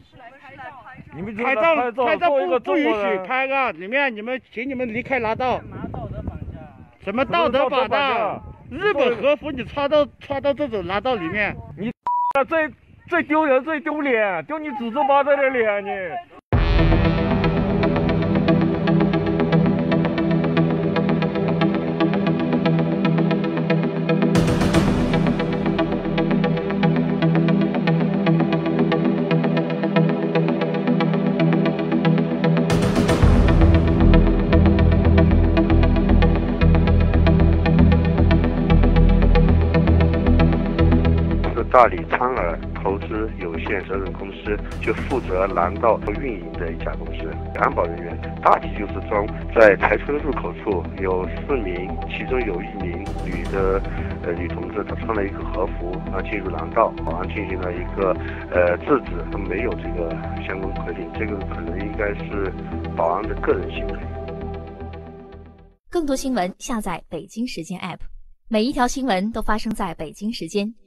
你们拍照不允许拍啊！里面请你们离开拿道。 道德绑架？ 什么道德绑架？日本和服你穿到这种拿道里面， 你最丢人最丢脸，丢你祖宗八代的脸你。 大理川尔投资有限责任公司就负责南道运营的一家公司，安保人员大体就是装在台村入口处有4名，其中有1名女同志，她穿了一个和服，进入南道，保安进行了一个制止，她没有这个相关规定，这个可能应该是保安的个人行为。 更多新闻下载北京时间 app， 每一条新闻都发生在北京时间。